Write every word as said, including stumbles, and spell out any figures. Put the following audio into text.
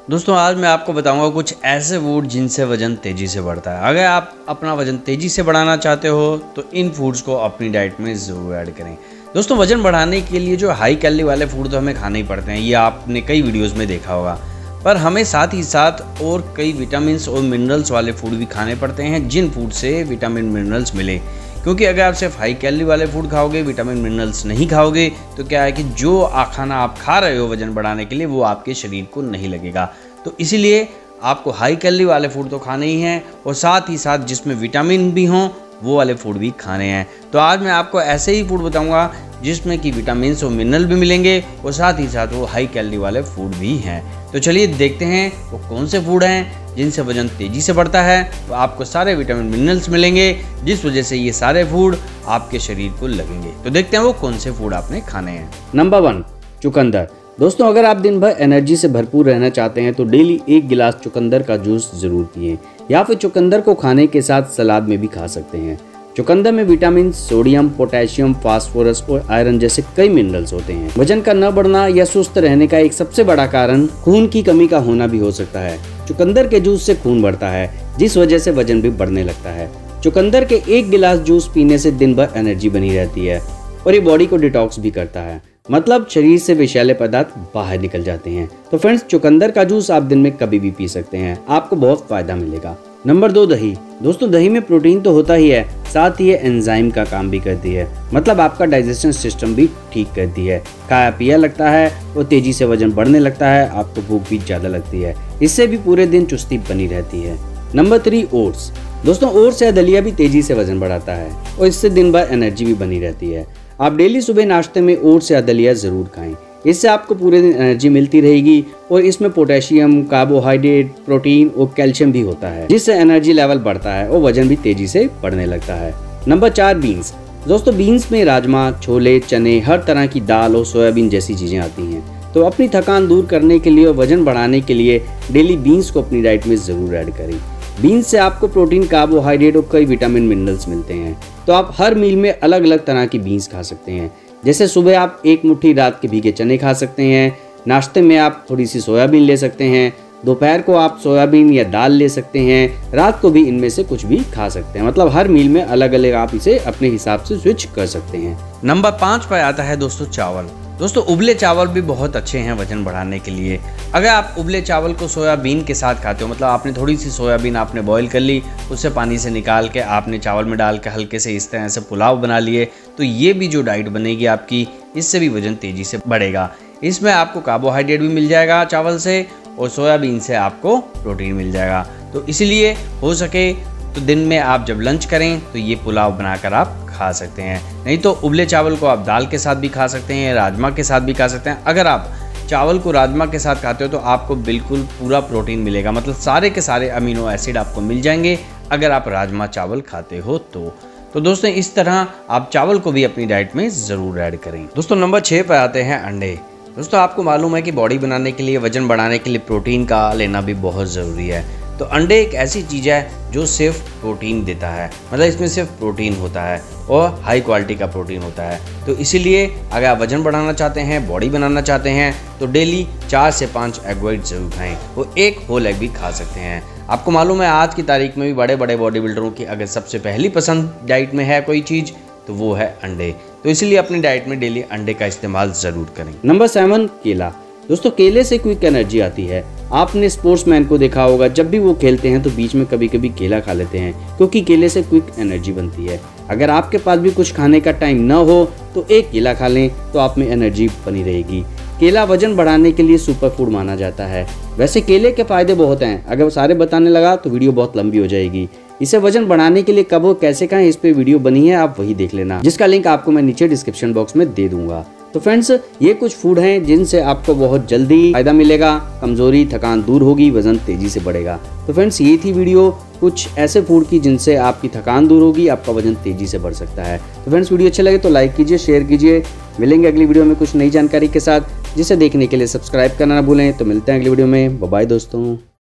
दोस्तों आज मैं आपको बताऊंगा कुछ ऐसे फूड जिनसे वजन तेज़ी से बढ़ता है। अगर आप अपना वजन तेज़ी से बढ़ाना चाहते हो तो इन फूड्स को अपनी डाइट में ज़रूर ऐड करें। दोस्तों वजन बढ़ाने के लिए जो हाई कैलोरी वाले फूड तो हमें खाने ही पड़ते हैं, ये आपने कई वीडियोस में देखा होगा, पर हमें साथ ही साथ और कई विटामिन और मिनरल्स वाले फूड भी खाने पड़ते हैं जिन फूड से विटामिन मिनरल्स मिले। क्योंकि अगर आप सिर्फ हाई कैलोरी वाले फूड खाओगे, विटामिन मिनरल्स नहीं खाओगे, तो क्या है कि जो खाना आप खा रहे हो वजन बढ़ाने के लिए वो आपके शरीर को नहीं लगेगा। तो इसीलिए आपको हाई कैलोरी वाले फूड तो खाने ही हैं और साथ ही साथ जिसमें विटामिन भी हों वो वाले फूड भी खाने हैं। तो आज मैं आपको ऐसे ही फूड बताऊंगा जिसमें कि विटामिन और मिनरल भी मिलेंगे और साथ ही साथ वो हाई कैलोरी वाले फूड भी हैं। तो चलिए देखते हैं वो कौन से फूड हैं जिनसे वजन तेज़ी से बढ़ता है। तो आपको सारे विटामिन मिनरल्स मिलेंगे जिस वजह से ये सारे फूड आपके शरीर को लगेंगे। तो देखते हैं वो कौन से फूड आपने खाने हैं। नंबर वन, चुकंदर। दोस्तों अगर आप दिन भर एनर्जी से भरपूर रहना चाहते हैं तो डेली एक गिलास चुकंदर का जूस जरूर पिएं, या फिर चुकंदर को खाने के साथ सलाद में भी खा सकते हैं। चुकंदर में विटामिन, सोडियम, पोटेशियम, फास्फोरस और आयरन जैसे कई मिनरल्स होते हैं। वजन का न बढ़ना या सुस्त रहने का एक सबसे बड़ा कारण खून की कमी का होना भी हो सकता है। चुकंदर के जूस से खून बढ़ता है जिस वजह से वजन भी बढ़ने लगता है। चुकंदर के एक गिलास जूस पीने से दिन भर एनर्जी बनी रहती है और ये बॉडी को डिटॉक्स भी करता है, मतलब शरीर से विषैले पदार्थ बाहर निकल जाते हैं। तो फ्रेंड्स, चुकंदर का जूस आप दिन में कभी भी पी सकते हैं, आपको बहुत फायदा मिलेगा। नंबर दो, दही। दोस्तों दही में प्रोटीन तो होता ही है, साथ ही ये एंजाइम का काम भी करती है, मतलब आपका डाइजेशन सिस्टम भी ठीक करती है। खाया पिया लगता है और तेजी से वजन बढ़ने लगता है, आपको भूख भी ज्यादा लगती है, इससे भी पूरे दिन चुस्ती बनी रहती है। Number three, oats. दोस्तों ओट्स या दलिया भी तेजी से वजन बढ़ाता है और इससे दिन भर एनर्जी भी बनी रहती है। आप डेली सुबह नाश्ते में ओट्स या दलिया ज़रूर खाएं, इससे आपको पूरे दिन एनर्जी मिलती रहेगी और इसमें पोटेशियम, कार्बोहाइड्रेट, प्रोटीन और कैल्शियम भी होता है जिससे एनर्जी लेवल बढ़ता है और वजन भी तेजी से बढ़ने लगता है। नंबर चार, बीन्स। दोस्तों बीन्स में राजमा, छोले, चने, हर तरह की दाल और सोयाबीन जैसी चीज़ें आती हैं। तो अपनी थकान दूर करने के लिए और वजन बढ़ाने के लिए डेली बीन्स को अपनी डाइट में ज़रूर ऐड करें। बीन्स से आपको प्रोटीन, कार्बोहाइड्रेट और कई विटामिन मिनरल्स मिलते हैं। तो आप हर मील में अलग अलग तरह की बीन्स खा सकते हैं। जैसे सुबह आप एक मुट्ठी रात के भीगे चने खा सकते हैं, नाश्ते में आप थोड़ी सी सोयाबीन ले सकते हैं, दोपहर को आप सोयाबीन या दाल ले सकते हैं, रात को भी इनमें से कुछ भी खा सकते हैं। मतलब हर मील में अलग अलग आप इसे अपने हिसाब से स्विच कर सकते हैं। नंबर पाँच पर आता है दोस्तों चावल। दोस्तों उबले चावल भी बहुत अच्छे हैं वजन बढ़ाने के लिए। अगर आप उबले चावल को सोयाबीन के साथ खाते हो, मतलब आपने थोड़ी सी सोयाबीन आपने बॉईल कर ली, उससे पानी से निकाल के आपने चावल में डाल के हल्के से इस तरह से पुलाव बना लिए, तो ये भी जो डाइट बनेगी आपकी, इससे भी वजन तेज़ी से बढ़ेगा। इसमें आपको कार्बोहाइड्रेट भी मिल जाएगा चावल से और सोयाबीन से आपको प्रोटीन मिल जाएगा। तो इसलिए हो सके तो दिन में आप जब लंच करें तो ये पुलाव बनाकर आप खा सकते हैं। नहीं तो उबले चावल को आप दाल के साथ भी खा सकते हैं, राजमा के साथ भी खा सकते हैं। अगर आप चावल को राजमा के साथ खाते हो तो आपको बिल्कुल पूरा प्रोटीन मिलेगा, मतलब सारे के सारे अमीनो एसिड आपको मिल जाएंगे अगर आप राजमा चावल खाते हो तो। तो दोस्तों इस तरह आप चावल को भी अपनी डाइट में ज़रूर ऐड करें। दोस्तों नंबर छः पर आते हैं अंडे। दोस्तों आपको मालूम है कि बॉडी बनाने के लिए, वजन बढ़ाने के लिए प्रोटीन का लेना भी बहुत ज़रूरी है। तो अंडे एक ऐसी चीज़ है जो सिर्फ प्रोटीन देता है, मतलब इसमें सिर्फ प्रोटीन होता है और हाई क्वालिटी का प्रोटीन होता है। तो इसीलिए अगर आप वजन बढ़ाना चाहते हैं, बॉडी बनाना चाहते हैं, तो डेली चार से पाँच एग वाइट जरूर खाएं और एक होल एग भी खा सकते हैं। आपको मालूम है आज की तारीख में भी बड़े बड़े बॉडी बिल्डरों की अगर सबसे पहली पसंद डाइट में है कोई चीज़ तो वो है अंडे। तो इसलिए अपनी डाइट में डेली अंडे का इस्तेमाल ज़रूर करें। नंबर सेवन, केला। दोस्तों केले से क्विक एनर्जी आती है। आपने स्पोर्ट्समैन को देखा होगा, जब भी वो खेलते हैं तो बीच में कभी कभी केला खा लेते हैं क्योंकि केले से क्विक एनर्जी बनती है। अगर आपके पास भी कुछ खाने का टाइम न हो तो एक केला खा लें तो आप में एनर्जी बनी रहेगी। केला वजन बढ़ाने के लिए सुपर फूड माना जाता है। वैसे केले के फायदे बहुत हैं, अगर सारे बताने लगा तो वीडियो बहुत लंबी हो जाएगी। इसे वजन बढ़ाने के लिए कब और कैसे खाएं, इस पे वीडियो बनी है, आप वही देख लेना, जिसका लिंक आपको मैं नीचे डिस्क्रिप्शन बॉक्स में दे दूंगा। तो फ्रेंड्स, ये कुछ फूड हैं जिनसे आपको बहुत जल्दी फायदा मिलेगा, कमजोरी, थकान दूर होगी, वजन तेजी से बढ़ेगा। तो फ्रेंड्स, ये थी वीडियो कुछ ऐसे फूड की जिनसे आपकी थकान दूर होगी, आपका वजन तेजी से बढ़ सकता है। तो फ्रेंड्स, वीडियो अच्छे लगे तो लाइक कीजिए, शेयर कीजिए। मिलेंगे अगली वीडियो में कुछ नई जानकारी के साथ, जिसे देखने के लिए सब्सक्राइब करना ना भूलें। तो मिलते हैं अगली वीडियो में। बाय बाय दोस्तों।